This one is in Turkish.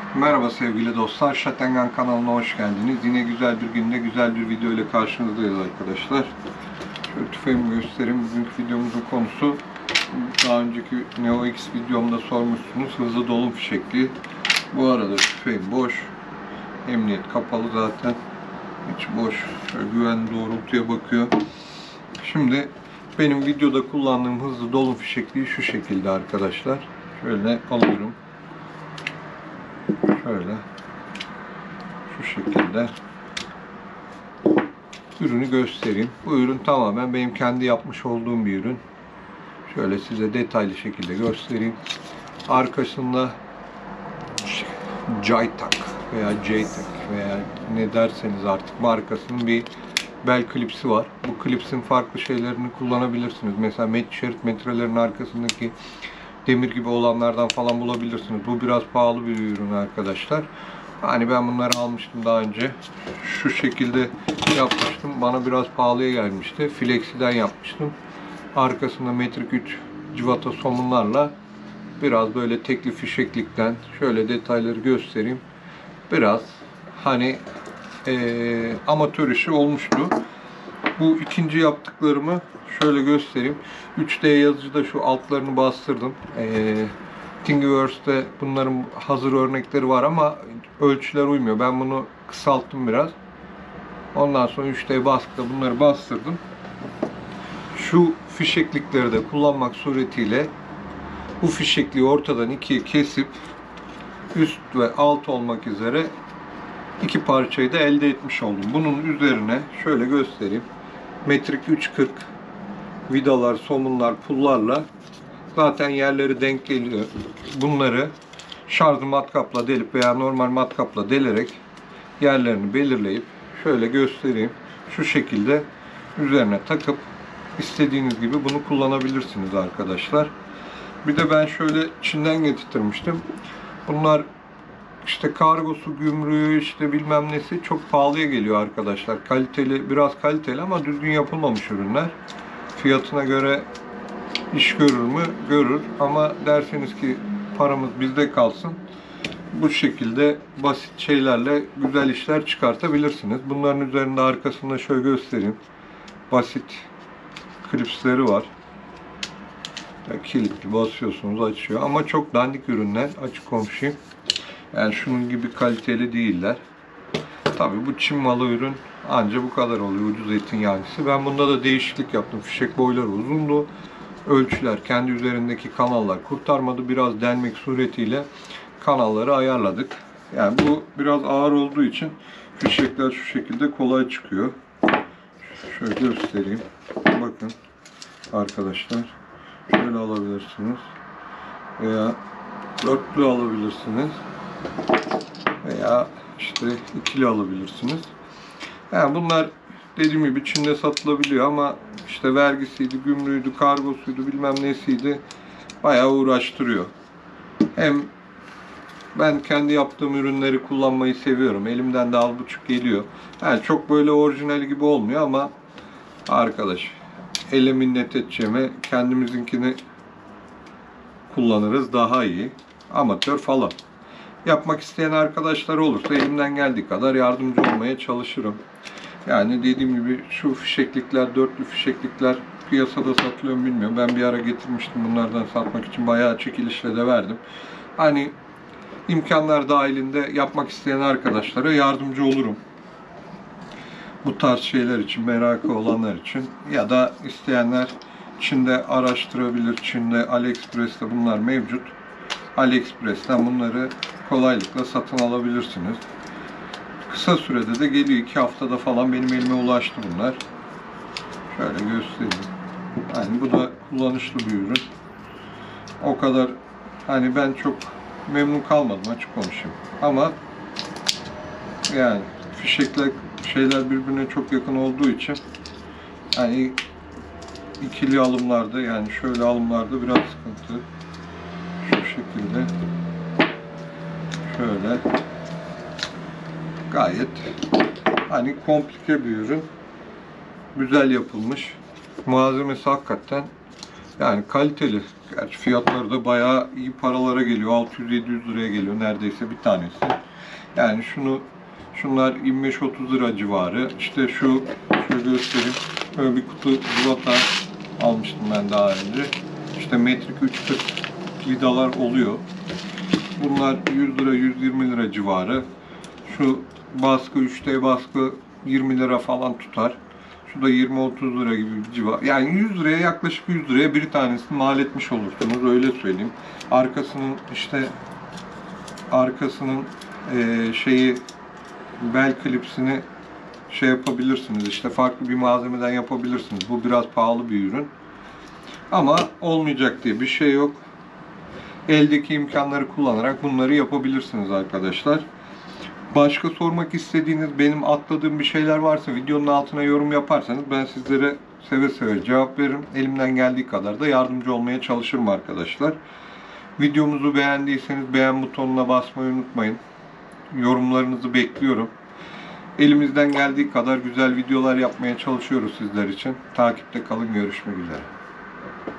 Merhaba sevgili dostlar, Şatengan kanalına hoş geldiniz. Yine güzel bir günde güzel bir video ile karşınızdayız arkadaşlar. Şöyle tüfeğimi göstereyim. Bugünkü videomuzun konusu, daha önceki Neo X videomda sormuşsunuz, hızlı dolum fişekli. Bu arada tüfeğim boş. Emniyet kapalı zaten. İç boş. Şöyle güvenli doğrultuya bakıyor. Şimdi benim videoda kullandığım hızlı dolum fişekliği şu şekilde arkadaşlar. Şöyle alıyorum. Şöyle şu şekilde ürünü göstereyim. Bu ürün tamamen benim kendi yapmış olduğum bir ürün. Şöyle size detaylı şekilde göstereyim. Arkasında Jaytak veya Jaytak veya ne derseniz artık markasının bir bel klipsi var. Bu klipsin farklı şeylerini kullanabilirsiniz. Mesela şerit metrelerin arkasındaki demir gibi olanlardan falan bulabilirsiniz. Bu biraz pahalı bir ürün arkadaşlar. Hani ben bunları almıştım daha önce. Şu şekilde yapmıştım. Bana biraz pahalıya gelmişti. Flexi'den yapmıştım. Arkasında metrik 3 civata somunlarla biraz böyle tekli fişeklikten şöyle detayları göstereyim. Biraz hani amatör işi olmuştu. Bu ikinci yaptıklarımı şöyle göstereyim. 3D yazıcıda şu altlarını bastırdım. Thingiverse'de bunların hazır örnekleri var ama ölçüler uymuyor. Ben bunu kısalttım biraz. Ondan sonra 3D baskıda bunları bastırdım. Şu fişeklikleri de kullanmak suretiyle bu fişekliği ortadan ikiye kesip üst ve alt olmak üzere iki parçayı da elde etmiş oldum. Bunun üzerine şöyle göstereyim. Metrik 3.40 vidalar, somunlar, pullarla zaten yerleri denk geliyor. Bunları şarjlı matkapla delip veya normal matkapla delerek yerlerini belirleyip şöyle göstereyim. Şu şekilde üzerine takıp istediğiniz gibi bunu kullanabilirsiniz arkadaşlar. Bir de ben şöyle Çin'den getirtmiştim. Bunlar işte kargosu, gümrüğü, işte bilmem nesi çok pahalıya geliyor arkadaşlar. Kaliteli, biraz kaliteli ama düzgün yapılmamış ürünler. Fiyatına göre iş görür mü? Görür. Ama derseniz ki paramız bizde kalsın, bu şekilde basit şeylerle güzel işler çıkartabilirsiniz. Bunların üzerinde arkasında şöyle göstereyim. Basit klipsleri var. Kilitli basıyorsunuz, açıyor. Ama çok dandik ürünler, açık konuşayım. Yani şunun gibi kaliteli değiller. Tabii bu Çin malı ürün anca bu kadar oluyor, ucuz etin yancısı. Ben bunda da değişiklik yaptım. Fişek boyları uzundu. Ölçüler, kendi üzerindeki kanallar kurtarmadı. Biraz delmek suretiyle kanalları ayarladık. Yani bu biraz ağır olduğu için fişekler şu şekilde kolay çıkıyor. Şöyle göstereyim. Bakın arkadaşlar. Şöyle alabilirsiniz. Veya dörtlü alabilirsiniz. Veya işte ikili alabilirsiniz. Yani bunlar dediğim gibi Çin'de satılabiliyor ama işte vergisiydi, gümrüğüydü, kargosuydu, bilmem nesiydi. Bayağı uğraştırıyor. Hem ben kendi yaptığım ürünleri kullanmayı seviyorum. Elimden de al buçuk geliyor. Yani çok böyle orijinal gibi olmuyor ama arkadaş, ele minnet edeceğime kendimizinkini kullanırız, daha iyi. Amatör falan. Yapmak isteyen arkadaşlar olursa elimden geldiği kadar yardımcı olmaya çalışırım. Yani dediğim gibi şu fişeklikler, dörtlü fişeklikler piyasada satılıyor mu bilmiyorum. Ben bir ara getirmiştim bunlardan satmak için. Bayağı çekilişle de verdim. Hani imkanlar dahilinde yapmak isteyen arkadaşlara yardımcı olurum. Bu tarz şeyler için, merakı olanlar için ya da isteyenler Çin'de araştırabilir. Çin'de, AliExpress'te bunlar mevcut. AliExpress'ten bunları kolaylıkla satın alabilirsiniz. Kısa sürede de geliyor. 2 haftada falan benim elime ulaştı bunlar. Şöyle göstereyim. Yani bu da kullanışlı bir ürün. O kadar hani ben çok memnun kalmadım, açık konuşayım. Ama yani fişekler, şeyler birbirine çok yakın olduğu için hani ikili alımlarda, yani şöyle alımlarda biraz sıkıntı. Şu şekilde şöyle gayet hani komplike bir ürün. Güzel yapılmış. Malzemesi hakikaten yani kaliteli. Gerçi fiyatları da bayağı iyi paralara geliyor. 600-700 liraya geliyor neredeyse bir tanesi. Yani şunlar 25-30 lira civarı. İşte şöyle göstereyim. Böyle bir kutu zivata almıştım ben daha önce. İşte metrik 340 vidalar oluyor. Bunlar 100 lira 120 lira civarı. Şu baskı 3D baskı 20 lira falan tutar. Şu da 20-30 lira gibi bir civar. Yani 100 liraya yaklaşık 100 liraya bir tanesini mal etmiş olursunuz. Öyle söyleyeyim. Arkasının şeyi bel klipsini şey yapabilirsiniz. İşte farklı bir malzemeden yapabilirsiniz. Bu biraz pahalı bir ürün. Ama olmayacak diye bir şey yok. Eldeki imkanları kullanarak bunları yapabilirsiniz arkadaşlar. Başka sormak istediğiniz, benim atladığım bir şeyler varsa videonun altına yorum yaparsanız ben sizlere seve seve cevap veririm. Elimden geldiği kadar da yardımcı olmaya çalışırım arkadaşlar. Videomuzu beğendiyseniz beğen butonuna basmayı unutmayın. Yorumlarınızı bekliyorum. Elimizden geldiği kadar güzel videolar yapmaya çalışıyoruz sizler için. Takipte kalın, görüşmek üzere.